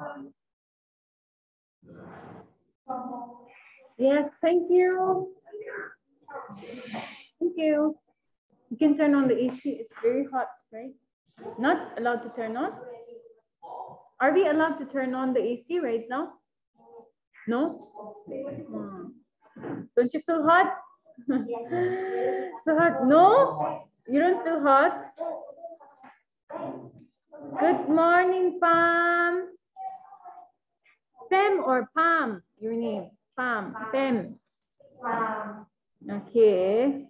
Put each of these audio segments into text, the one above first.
Yes, thank you. Thank you. You can turn on the AC. It's very hot, right? Not allowed to turn on? Are we allowed to turn on the AC right now? No? Don't you feel hot? So hot? No? You don't feel hot? Good morning, Pam. Pam or Pam? Your name? Pam. Pam. Okay.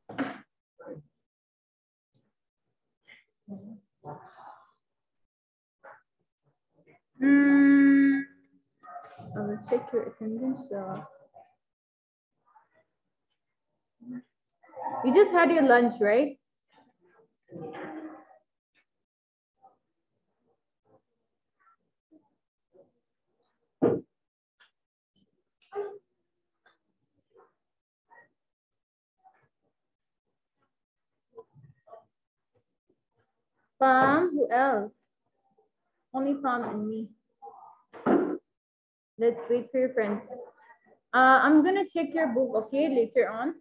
I will check your attendance. You just had your lunch, right? Pam, who else? Only Pam and me. Let's wait for your friends. I'm gonna check your book, okay, later on.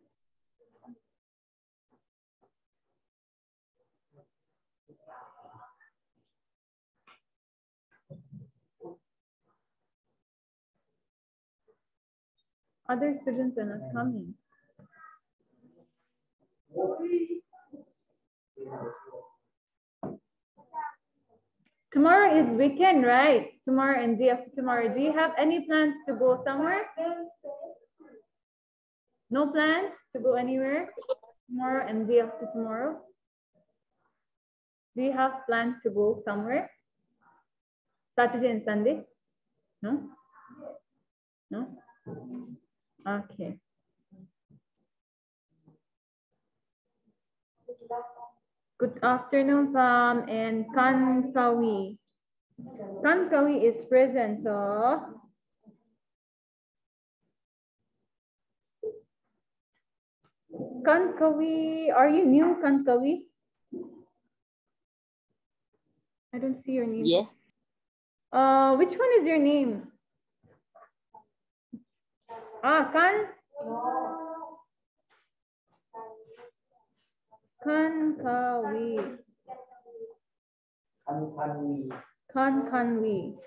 Other students are not coming. Tomorrow is weekend, right? Tomorrow and day after tomorrow. Do you have any plans to go somewhere? No plans to go anywhere? Tomorrow and day after tomorrow? Do you have plans to go somewhere? Saturday and Sunday? No? No? Okay. Good afternoon, Pam and Kankawi. Kankawi is present, so Kankawi, are you new, Kankawi? I don't see your name. Yes. Which one is your name? Kankawi. Kankawi.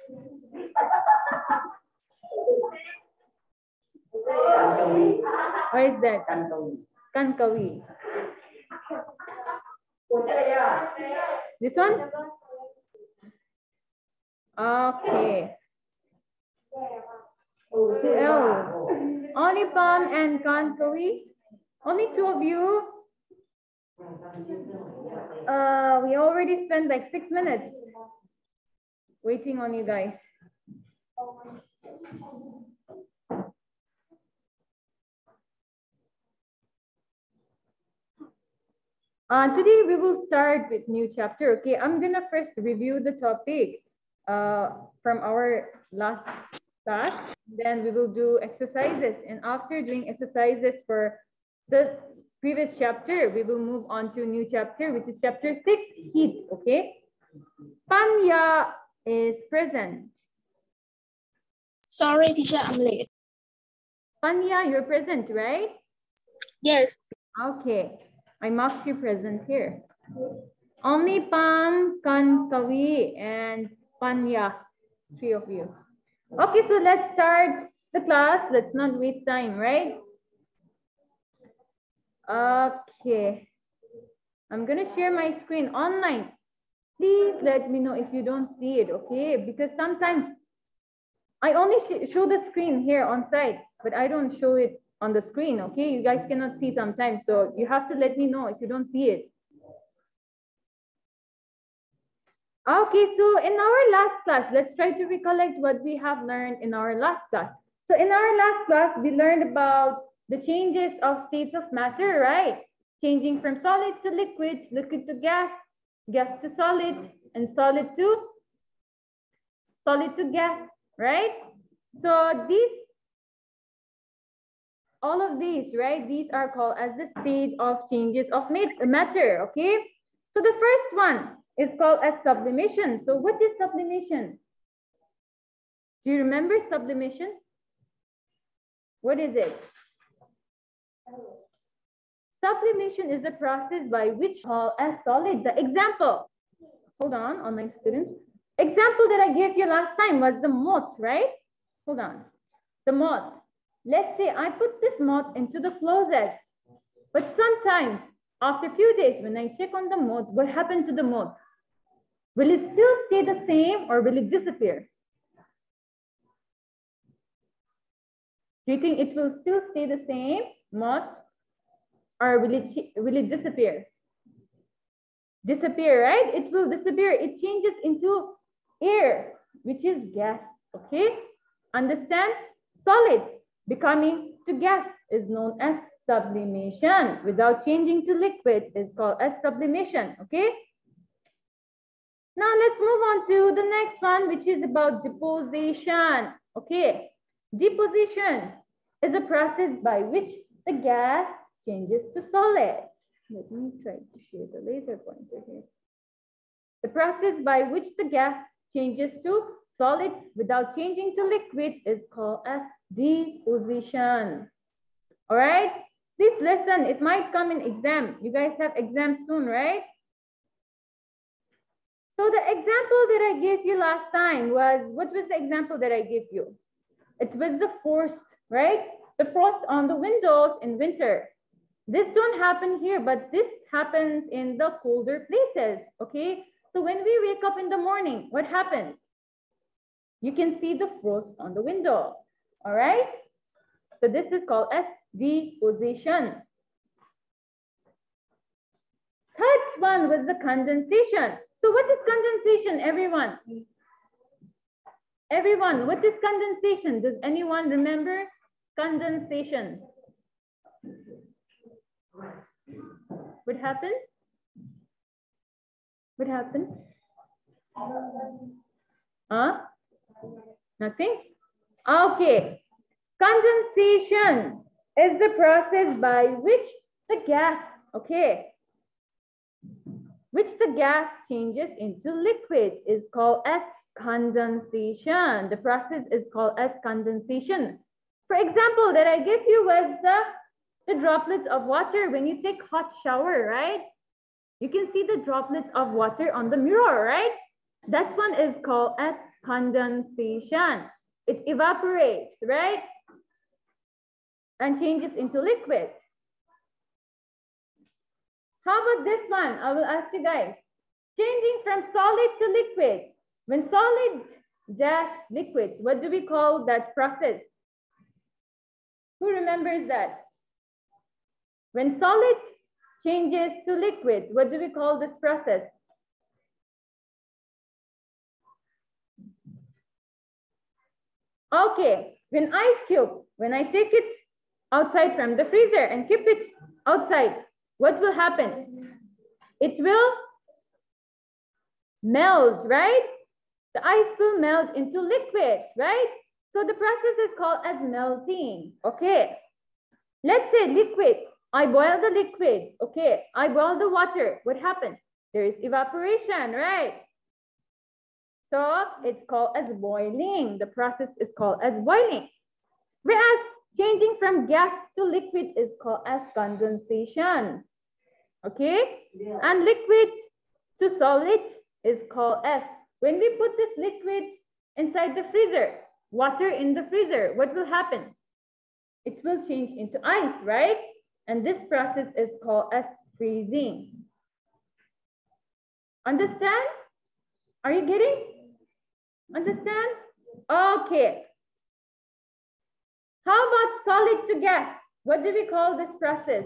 Where is that? Kankawi. This one? Okay. Who else? Only Pam and Kankawi? Only two of you? We already spent like 6 minutes waiting on you guys. Today we will start with new chapter. Okay, I'm gonna first review the topic from our last class. Then we will do exercises, and after doing exercises for the previous chapter, we will move on to a new chapter, which is chapter 6, heat. Okay, Panya is present. Sorry, teacher, I'm late. Panya, you're present, right? Yes. Okay, I marked you present here. Only Pam, Kankawi, and Panya, 3 of you. Okay, so let's start the class. Let's not waste time, right? Okay. I'm gonna share my screen online. Please let me know if you don't see it, okay? Because sometimes I only show the screen here on site, but I don't show it on the screen, okay? You guys cannot see sometimes, so you have to let me know if you don't see it. Okay, so in our last class, let's try to recollect what we have learned in our last class. So in our last class, we learned about the changes of states of matter, right? Changing from solid to liquid, liquid to gas, gas to solid, and solid to gas, right? So all of these, right? These are called as the state of changes of matter, okay? So the first one is called as sublimation. So what is sublimation? Do you remember sublimation? What is it? Sublimation is a process by which a solid, the example, hold on, online students. Example that I gave you last time was the moth, right? Hold on, the moth. Let's say I put this moth into the closet, but sometimes after a few days, when I check on the moth, what happened to the moth? Will it still stay the same or will it disappear? Do you think it will still stay the same, moth? Or will it disappear? Disappear, right? It will disappear. It changes into air, which is gas, okay? Understand? Solid becoming to gas is known as sublimation. Without changing to liquid is called as sublimation, okay? Now let's move on to the next one, which is about deposition, okay? Deposition is a process by which the gas changes to solid. Let me try to share the laser pointer here. The process by which the gas changes to solid without changing to liquid is called as deposition. All right? This lesson, it might come in exam. You guys have exams soon, right? So the example that I gave you last time was, what was the example that I gave you? It was the frost, right? The frost on the windows in winter. This don't happen here, but this happens in the colder places, okay? So when we wake up in the morning, what happens? You can see the frost on the window, all right? So this is called as deposition. Third one was the condensation. So what is condensation, everyone? Everyone, what is condensation? Does anyone remember condensation? What happened? What happened? Nothing? Okay. Condensation is the process by which the gas, okay, which the gas changes into liquid is called as condensation. The process is called as condensation. For example, that I gave you was the droplets of water when you take hot shower, right? You can see the droplets of water on the mirror, right? That one is called as condensation. It evaporates, right? And changes into liquid. How about this one? I will ask you guys. Changing from solid to liquid. When solid dash liquid, what do we call that process? Who remembers that? When solid changes to liquid, what do we call this process? Okay, when ice cube, when I take it outside from the freezer and keep it outside, what will happen? It will melt, right? The ice will melt into liquid, right? So the process is called as melting, okay? Let's say liquid, I boil the liquid, okay? I boil the water, what happens? There is evaporation, right? So it's called as boiling. The process is called as boiling. Whereas changing from gas to liquid is called as condensation, okay? Yeah. And liquid to solid is called as, when we put this liquid inside the freezer, water in the freezer, what will happen? It will change into ice, right? And this process is called as freezing. Understand? Are you getting? Understand? Okay. How about solid to gas? What do we call this process?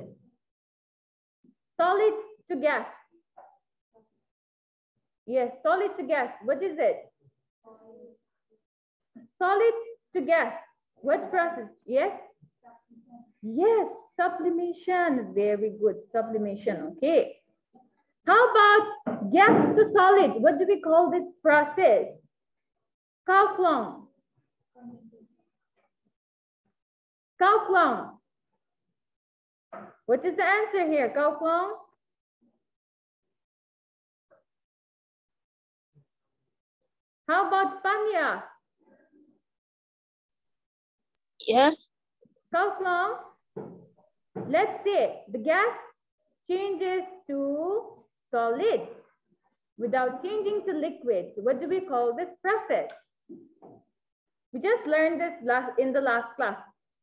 Solid to gas. Yes, solid to gas. What is it? Solid to gas. What process? Yes? Yes, sublimation. Very good. Sublimation. Okay. How about gas to solid? What do we call this process? Kaufman. Kaufman. What is the answer here, Kaufman? How about Panya? Yes. How long? Let's say the gas changes to solid without changing to liquid. What do we call this process? We just learned this in the last class.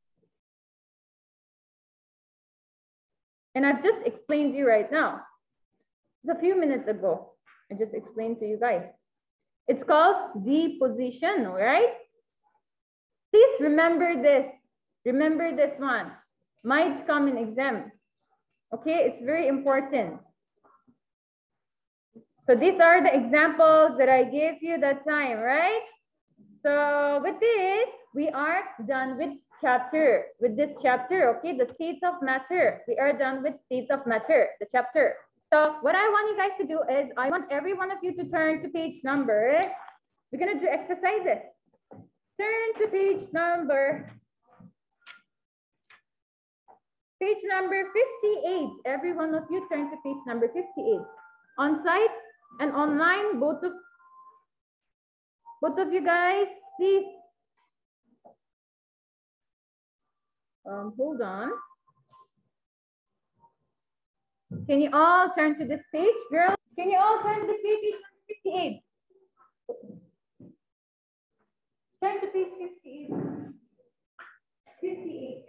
And I've just explained to you right now. Just a few minutes ago, I just explained to you guys. It's called deposition, all right? Please remember this. Remember this one. Might come in exam. Okay, it's very important. So these are the examples that I gave you that time, right? So with this, we are done with this chapter, okay? The states of matter. We are done with states of matter, the chapter. So what I want you guys to do is, I want every one of you to turn to page number. We're gonna do exercises. Turn to page number 58. Every one of you turn to page number 58. On site and online, both of you guys, please. Hold on. Can you all turn to this page, girls? Can you all turn to page 58? Turn to page 58. 58.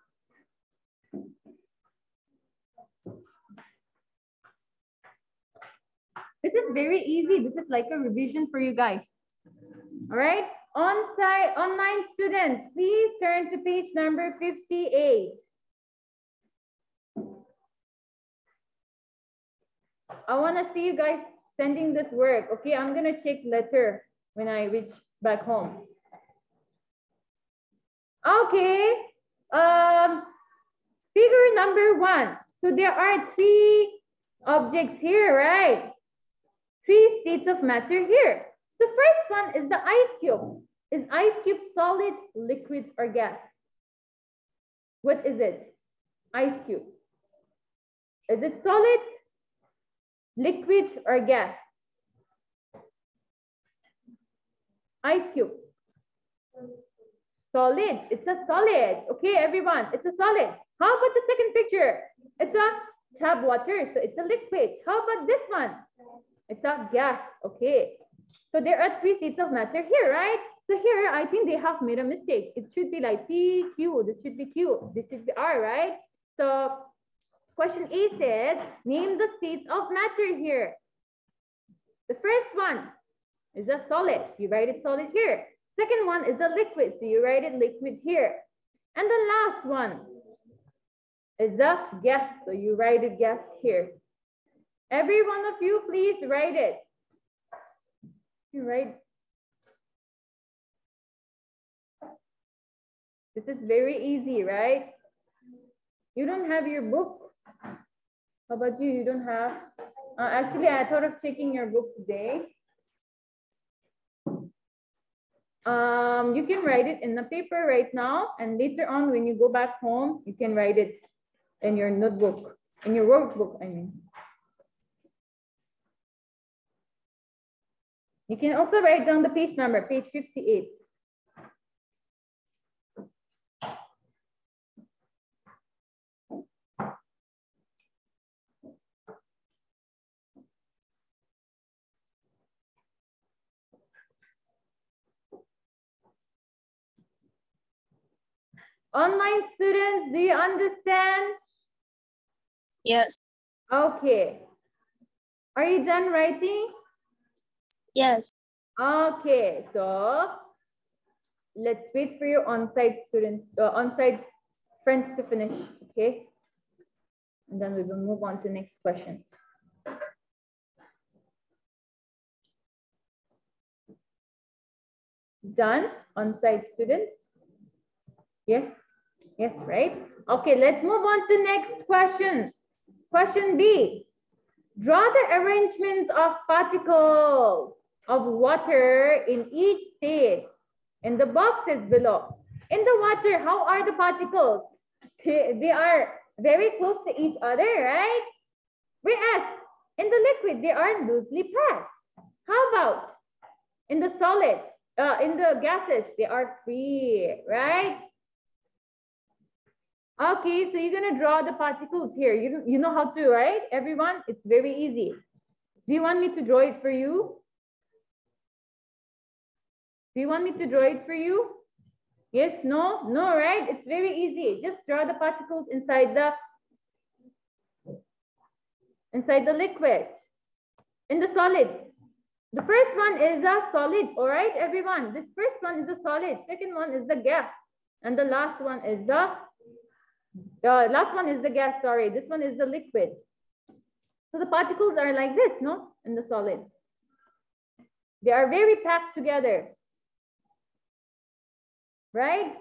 This is very easy. This is like a revision for you guys. All right. On-site, online students, please turn to page number 58. I want to see you guys sending this work. Okay, I'm going to check later when I reach back home. Okay. Figure number 1. So there are 3 objects here, right? 3 states of matter here. The first one is the ice cube. Is ice cube solid, liquid, or gas? What is it? Ice cube. Is it solid, liquid, or gas? Ice cube. Solid. It's a solid. Okay, everyone. It's a solid. How about the second picture? It's a tap water. So it's a liquid. How about this one? It's a gas. Okay. So there are 3 states of matter here, right? So here, I think they have made a mistake. It should be like P, Q. This should be Q. This should be R, right? So question A says, name the states of matter here. The first one is a solid. You write it solid here. Second one is a liquid. So you write it liquid here. And the last one is the gas. So you write it gas here. Every one of you, please write it. You write. This is very easy, right? You don't have your book. How about you? You don't have? Actually, I thought of checking your book today. You can write it in the paper right now, and later on when you go back home, you can write it in your notebook, in your workbook, I mean. You can also write down the page number, page 58. Online students, do you understand? Yes. Okay. Are you done writing? Yes. Okay, so let's wait for your on-site students, on-site friends to finish, okay? And then we will move on to the next question. Done, on-site students? Yes, yes, right? Okay, let's move on to next question. Question B. Draw the arrangements of particles of water in each state in the boxes below. In the water, how are the particles? They are very close to each other, right? Whereas in the liquid, they are loosely packed. How about in the solid, in the gases, they are free, right? Okay, so you're gonna draw the particles here. You know how to, right? Everyone, it's very easy. Do you want me to draw it for you? Do you want me to draw it for you? Yes, no, no, right? It's very easy. Just draw the particles inside the liquid, in the solid. The first one is a solid, all right, everyone? This first one is a solid. Second one is the gas. And the last one is the gas, sorry. This one is the liquid. So the particles are like this, no? In the solid. They are very packed together. Right?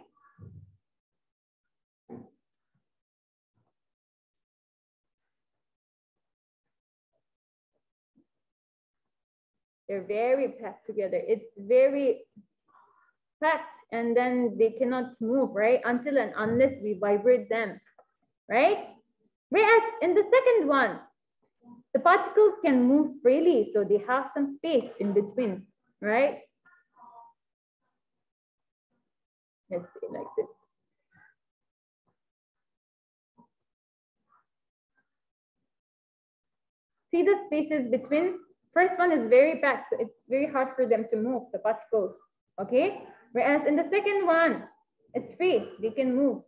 They're very packed together. It's very packed, and then they cannot move, right? Until and unless we vibrate them, right? Whereas in the second one, the particles can move freely, so they have some space in between, right? Let's say like this. See the spaces between? First one is very packed, so it's very hard for them to move, the particles, okay? Whereas in the second one, it's free, they can move.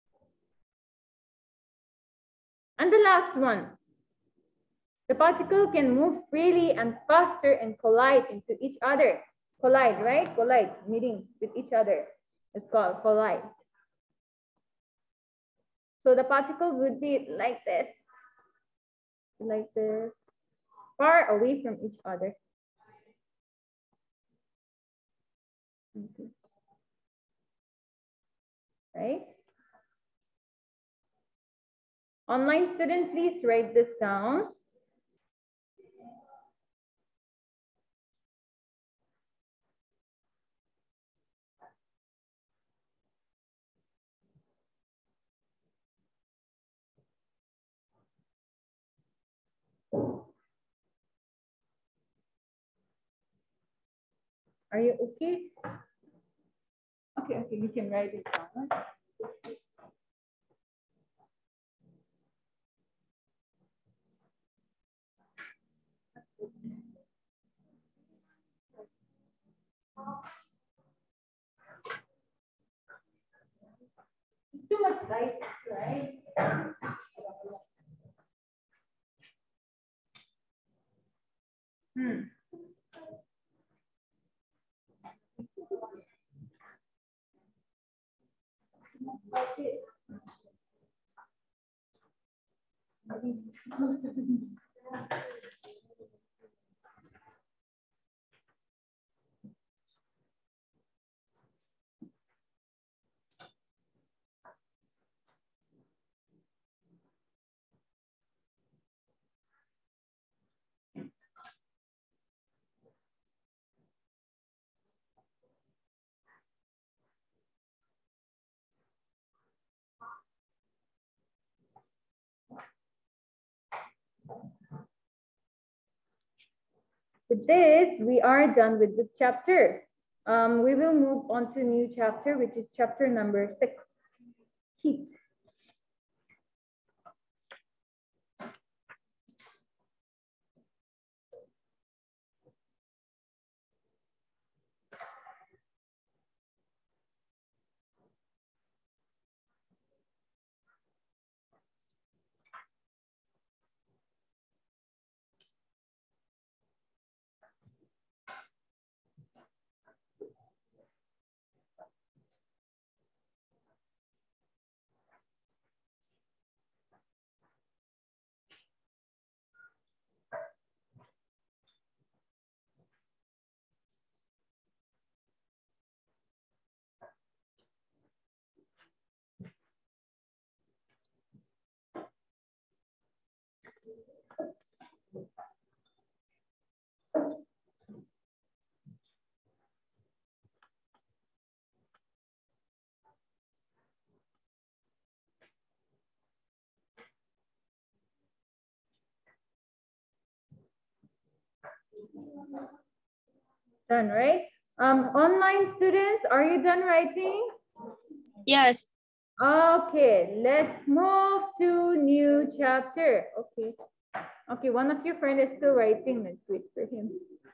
And the last one, the particle can move freely and faster and collide into each other. Collide, right? Collide, meeting with each other. It's called collide. So the particles would be like this, far away from each other. Okay. Right? Online student, please write this down. Are you okay? Okay, you can write it down. It's too much light, right? Okay. With this, we are done with this chapter. We will move on to a new chapter, which is chapter number 6, heat. Done, right? Online students, are you done writing? Yes. Okay, let's move to new chapter. Okay. Okay, one of your friends is still writing. Let's wait for him.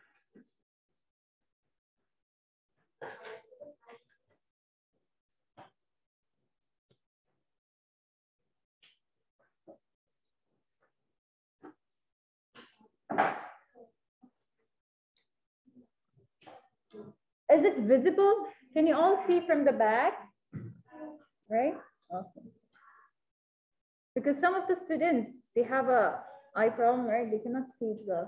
Is it visible? Can you all see from the back? Right? Okay. Because some of the students, they have a eye problem, right? They cannot see the.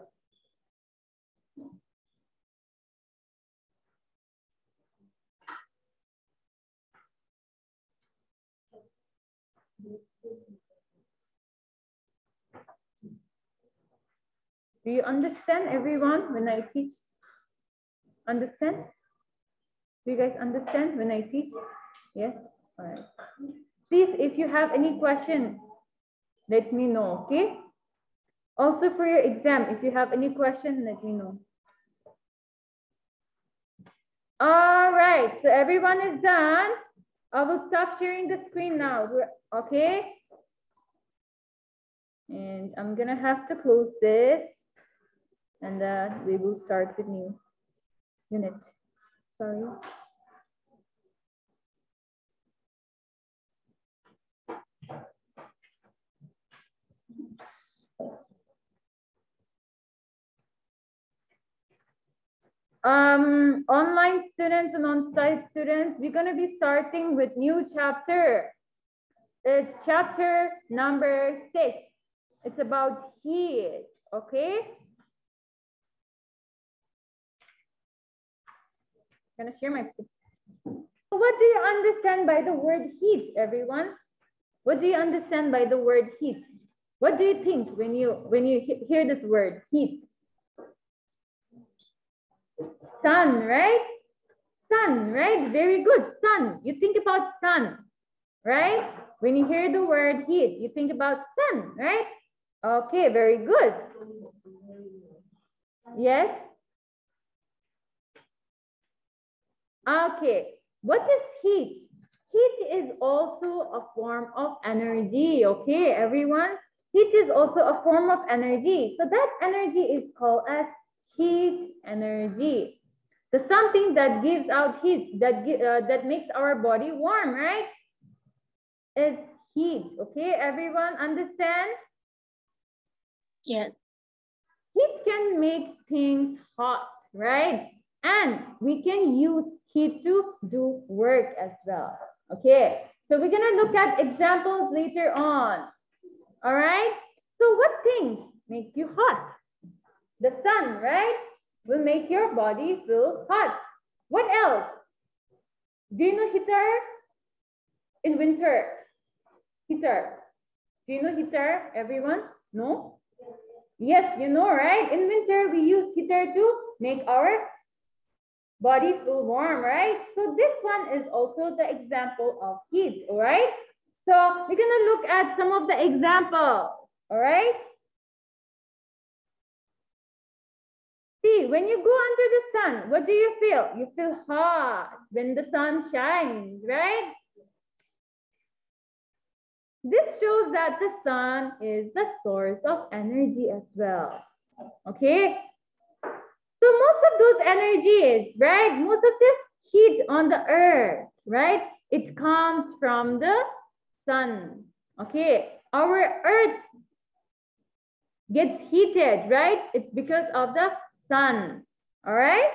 Do you understand everyone when I teach? Understand? Do you guys understand when I teach? Yes? All right. Please, if you have any question, let me know, okay? Also for your exam, if you have any question, let me know. All right, so everyone is done. I will stop sharing the screen now, okay? And I'm gonna have to close this and we will start with new unit. Sorry. Online students and on-site students, we're gonna be starting with new chapter. It's chapter number 6. It's about heat, okay? I'm gonna share my screen. So what do you understand by the word heat, everyone? What do you understand by the word heat? What do you think when you hear this word heat? Sun, right? Sun, right? Very good. Sun. You think about sun, right? When you hear the word heat, you think about sun, right? Okay, very good. Yes? Okay. What is heat? Heat is also a form of energy, okay, everyone? Heat is also a form of energy. So that energy is called as heat energy. The something that gives out heat, that makes our body warm, right? Is heat, okay? Everyone understand? Yes. Heat can make things hot, right? And we can use heat to do work as well, okay? So we're gonna look at examples later on, all right? So what things make you hot? The sun, right? Will make your body feel hot. What else? Do you know heater? In winter, heater. Do you know heater, everyone? No? Yes, you know, right? In winter, we use heater to make our body feel warm, right? So this one is also the example of heat, all right? So we're gonna look at some of the examples, all right? See, when you go under the sun, what do you feel? You feel hot when the sun shines, right? This shows that the sun is the source of energy as well, okay? So most of those energies, right? Most of the heat on the earth, right? It comes from the sun, okay? Our earth gets heated, right? It's because of the sun, all right?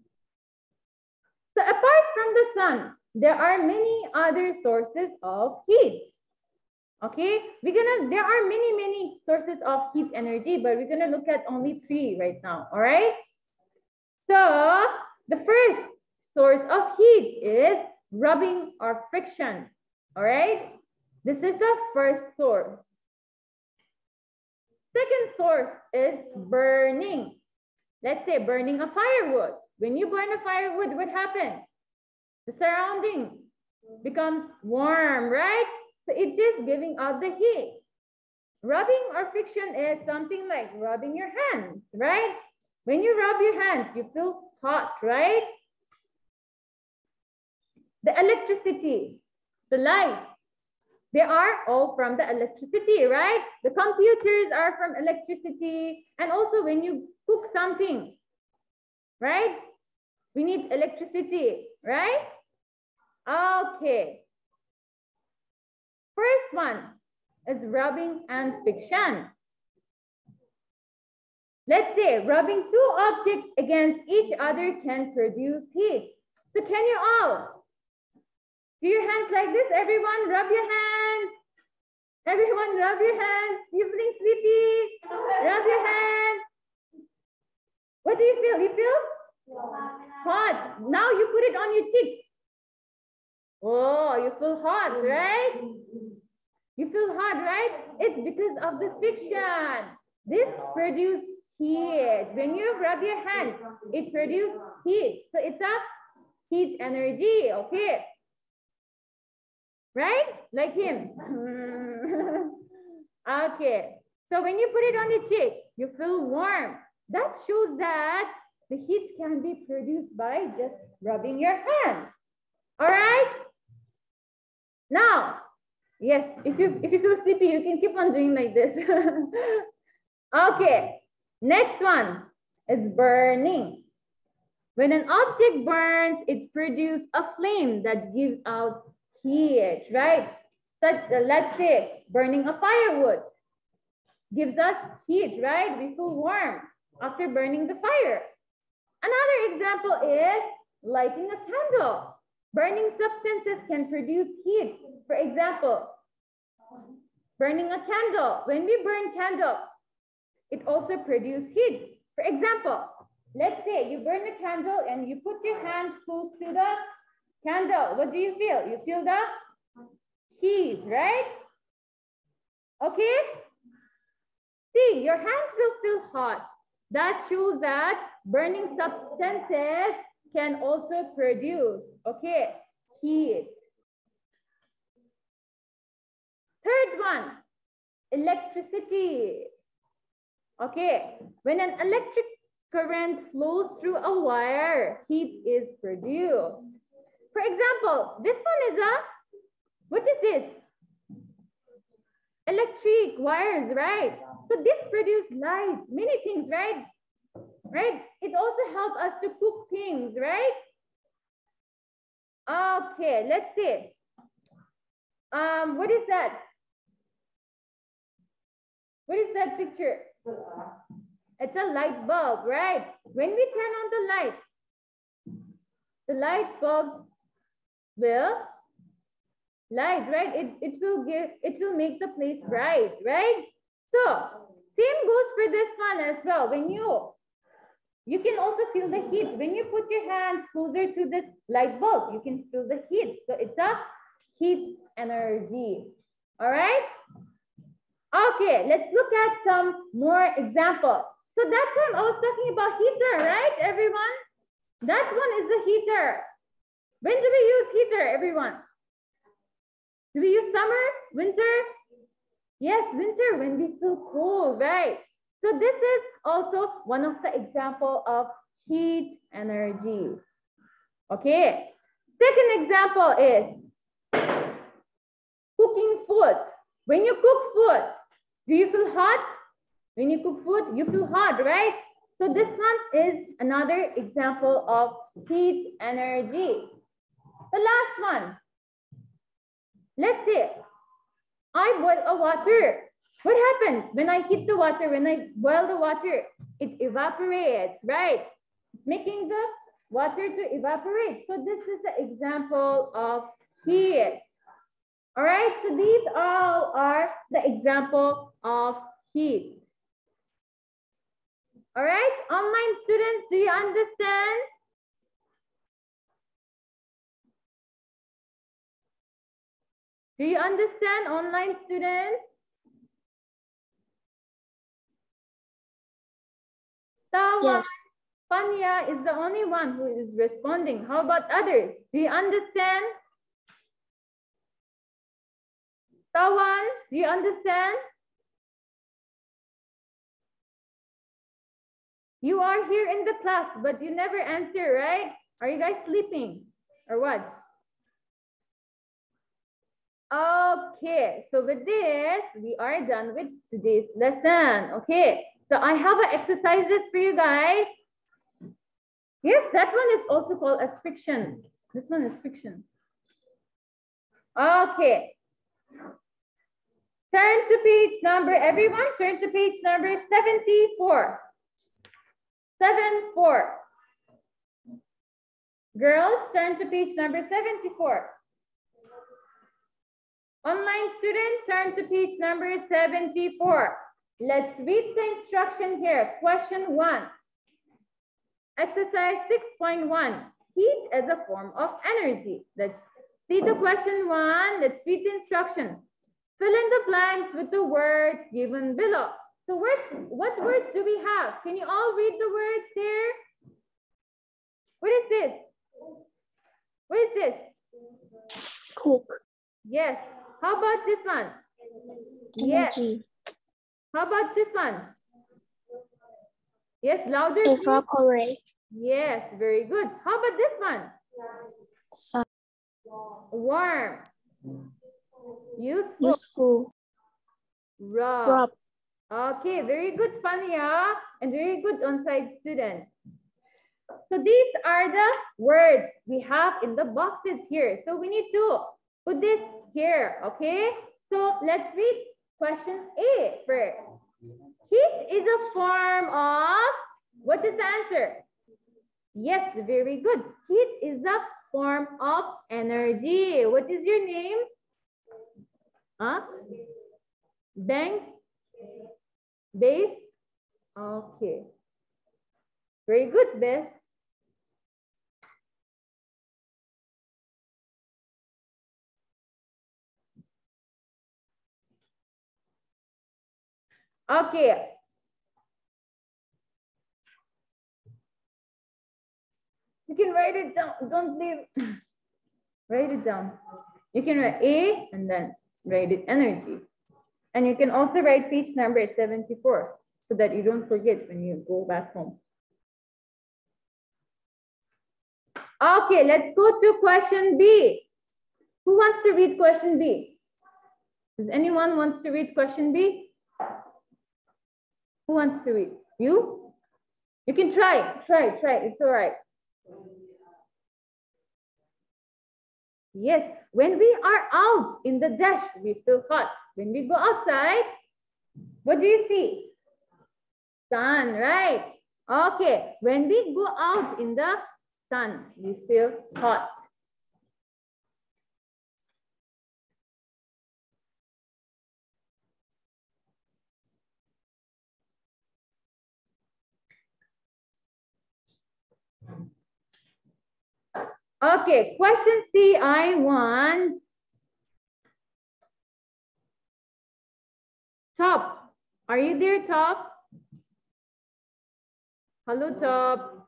So apart from the sun, there are many other sources of heat. Okay, there are many sources of heat energy, but we're gonna look at only 3 right now, all right? So the first source of heat is rubbing or friction, all right? This is the first source. Second source is burning. Let's say burning a firewood. When you burn a firewood, what happens? The surrounding becomes warm, right? So it is giving out the heat. Rubbing or friction is something like rubbing your hands, right? When you rub your hands, you feel hot, right? The electricity, the light, They are all from the electricity, right? The computers are from electricity. And also when you cook something, right? We need electricity, right? Okay. First one is rubbing and friction. Let's say rubbing two objects against each other can produce heat. So can you all do your hands like this? Everyone rub your hands. Everyone rub your hands. You feeling sleepy? Rub your hands. What do you feel? You feel hot. Now you put it on your cheek. Oh, you feel hot, right? You feel hot, right? It's because of the friction. This produces heat. When you rub your hand, it produces heat. So it's a heat energy, okay? Right? Like him. Okay. So when you put it on your cheek, you feel warm. That shows that the heat can be produced by just rubbing your hands. All right? Now, yes, if you feel sleepy, you can keep on doing like this. Okay. Next one is burning. When an object burns, it produces a flame that gives out heat, right? Let's say burning a firewood gives us heat, right? We feel warm after burning the fire. Another example is lighting a candle. Burning substances can produce heat. For example, burning a candle. When we burn candle, it also produces heat. For example, let's say you burn a candle and you put your hand close to the candle. What do you feel? You feel the heat, right? Okay? See, your hands will feel hot. That shows that burning substances can also produce, okay, heat. Third one, electricity. Okay, when an electric current flows through a wire, heat is produced. For example, this one is what is this? Electric wires, right? So this produces light, many things, right? Right? It also helps us to cook things, right? Okay, let's see. What is that? What is that picture? It's a light bulb, right? When we turn on the light bulb will light, right? It will make the place bright, right? So same goes for this one as well. When you can also feel the heat. When you put your hands closer to this light bulb, you can feel the heat. So it's a heat energy. All right? Okay, let's look at some more examples. So that time I was talking about heater, right, everyone? That one is the heater. When do we use heater, everyone? Do we use summer, winter? Yes, winter, when we feel cold, right? So this is also one of the example of heat energy. Okay. Second example is cooking food. When you cook food, do you feel hot? When you cook food, you feel hot, right? So this one is another example of heat energy. The last one. Let's say I boil a water. What happens when I heat the water, when I boil the water? It evaporates, right? Making the water to evaporate. So this is the example of heat. All right, so these all are the example of heat. All right, online students, do you understand? Do you understand, online students? Tawan, Yes. Panya is the only one who is responding. How about others? Do you understand? Tawan, do you understand? You are here in the class, but you never answer, right? Are you guys sleeping or what? Okay, so with this, we are done with today's lesson. Okay, so I have exercises for you guys. Yes, that one is also called as friction. This one is friction. Okay. Turn to page number, everyone, turn to page number 74. 74. Girls, turn to page number 74. Online students, turn to page number 74. Let's read the instruction here. Question 1. Exercise 6.1. Heat as a form of energy. Let's see the question 1. Let's read the instruction. Fill in the blanks with the words given below. So what words do we have? Can you all read the words here? What is this? What is this? Cook. Yes. How about this one? Energy. Yes. How about this one? Yes, louder. Evaporate. Yes, very good. How about this one? Sun. Warm. Useful. Useful. Rub. Okay, very good, Fania, and very good on-site students. So these are the words we have in the boxes here. So we need to put this here, okay? So let's read question A first. Heat is a form of, what is the answer? Yes, very good. Heat is a form of energy. What is your name? Huh? Bang? Base? Okay. Very good, Bess. Okay. You can write it down. Don't leave. Write it down. You can write A and then write it energy. And you can also write page number 74 so that you don't forget when you go back home. Okay, let's go to question B. Who wants to read question B? Does anyone wants to read question B? Who wants to read? You? You can try. It's all right. Yes, when we are out in the dash, we feel hot. When we go outside, what do you see? Sun, right? Okay, when we go out in the sun, we feel hot. Okay, question C, I want Top. Are you there, Top? Hello, Top.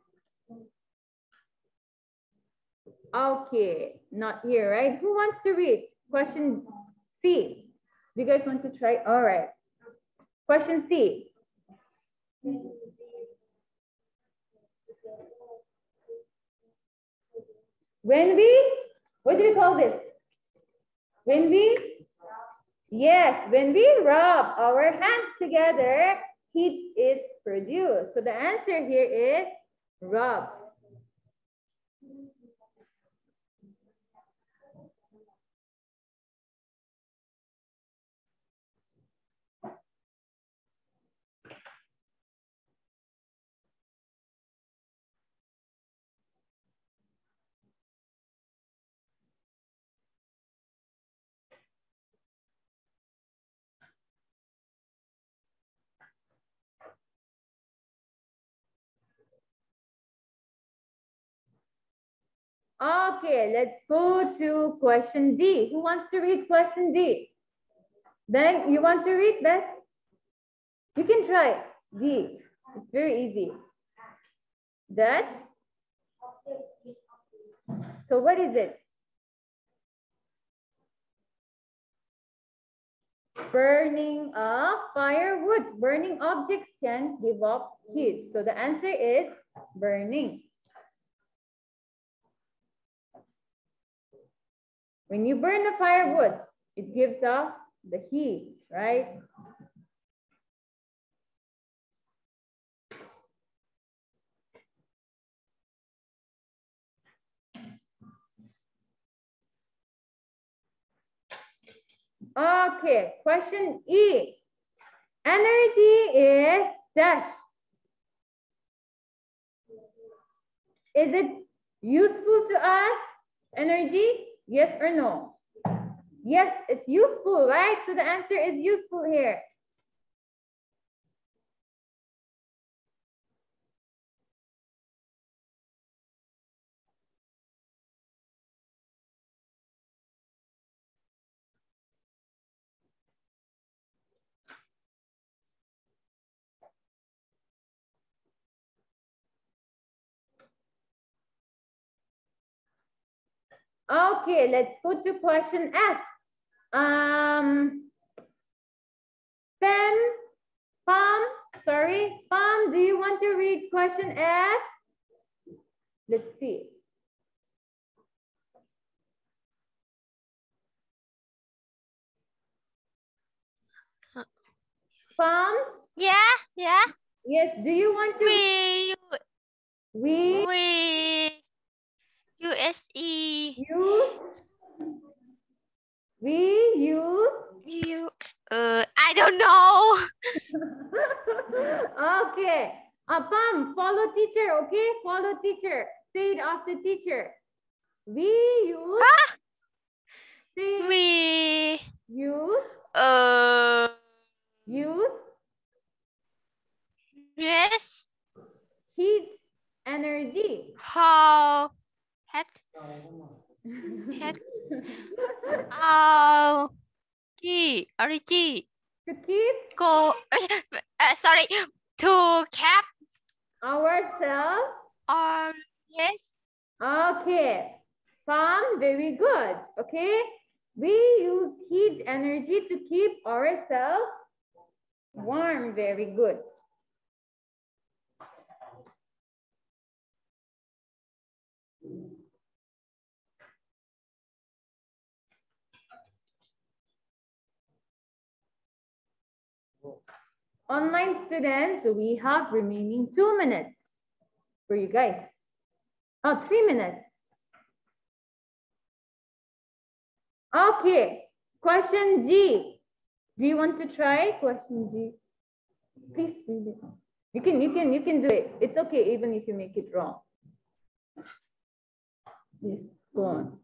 Okay, not here, right? Who wants to read? Question C. Do you guys want to try? All right. Question C. When we, what do you call this? When we, yes, when we rub our hands together, heat is produced. So the answer here is rub. Okay, let's go to question D. Who wants to read question D? Ben, you want to read, Beth? You can try D. It's very easy. Dash. So what is it? Burning of firewood. Burning objects can give off heat. So the answer is burning. When you burn the firewood, It gives off the heat, right? Okay, question E. Energy is dash. Is it useful to us? Energy? Yes or no? Yes, it's useful, right? So the answer is useful here. Okay, let's go to question F. Pam, do you want to read question F? Let's see. Pam? Yeah. Yes, do you want to We use I don't know. Okay. Pam, follow teacher, okay? Follow teacher. Say it after teacher. We use. Say We use. Use yes. heat energy. How had origin To keep go sorry to cap ourselves. or yes. Okay. Pam, very good. Okay. We use heat energy to keep ourselves warm. Very good. Online students, we have remaining 2 minutes for you guys. Oh, 3 minutes. Okay, question G. Do you want to try question G? Please read it. You can do it. It's okay even if you make it wrong. Yes, go on.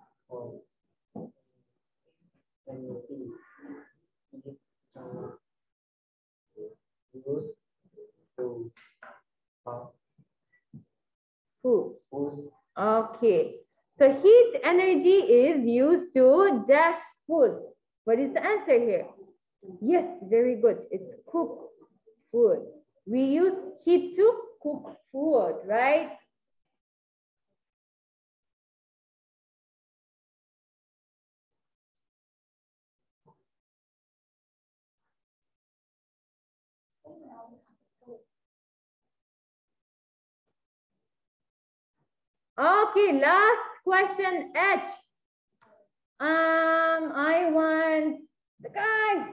Who? Okay. So heat energy is used to dash food. What is the answer here? Yes, very good. It's cook food. We use heat to cook food, right? Okay, last question, H. I want the guy.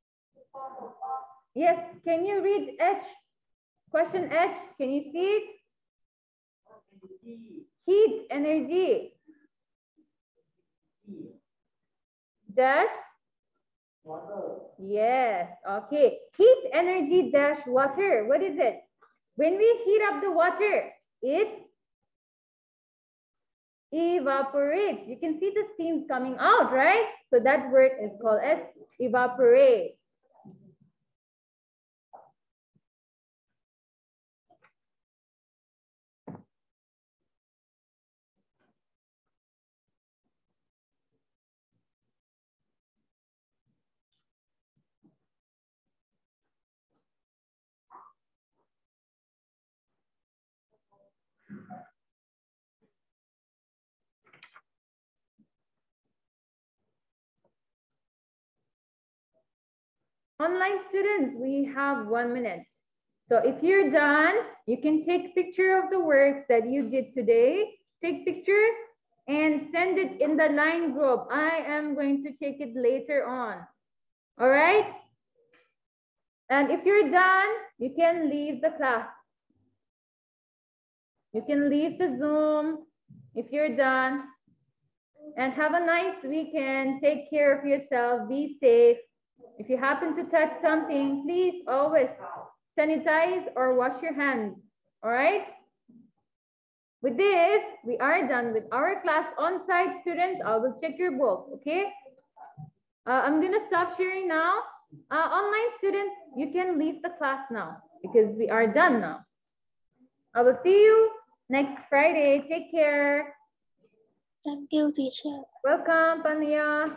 Yes, can you read H? Question H, can you see it? Heat energy. Dash. Water. Yes, okay. Heat energy dash water. What is it? When we heat up the water, it evaporates. You can see the steams coming out, right? So that word is called as evaporate. Online students, we have 1 minute. So if you're done, you can take picture of the works that you did today. Take picture and send it in the line group. I am going to check it later on. All right? And if you're done, you can leave the class. You can leave the Zoom if you're done. And have a nice weekend. Take care of yourself. Be safe. If you happen to touch something, please always sanitize or wash your hands. All right? With this, we are done with our class. On-site students, I will check your book, okay? I'm gonna stop sharing now. Online students, you can leave the class now because we are done now. I will see you next Friday. Take care. Thank you, teacher. Welcome, Pania.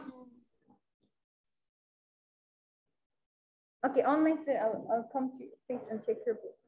Okay, online student, I'll come to you, please, and check your book.